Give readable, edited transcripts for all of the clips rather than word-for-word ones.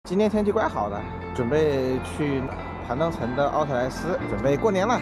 今天天气怪好的，准备去盘登城的奥特莱斯，准备过年了。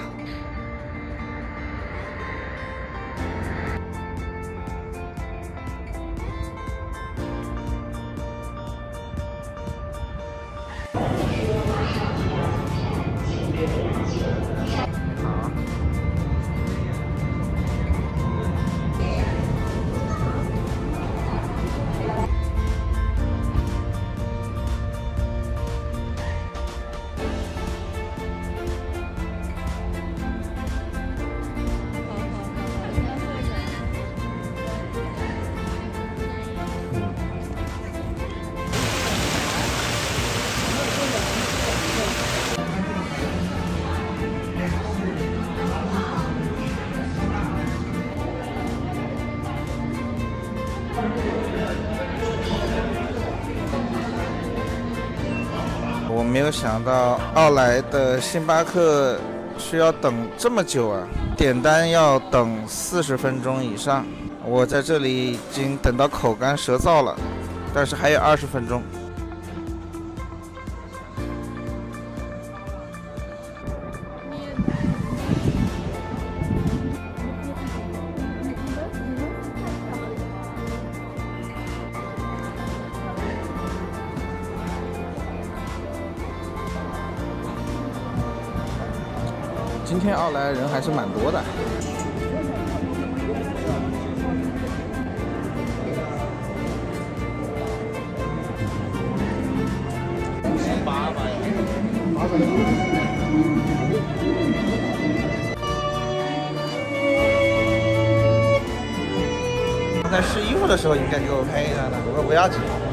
我没有想到奥莱的星巴克需要等这么久啊，点单要等40分钟以上。我在这里已经等到口干舌燥了，但是还有20分钟。今天奥莱人还是蛮多的。刚才试衣服的时候应该就 OK 的，不过不要紧。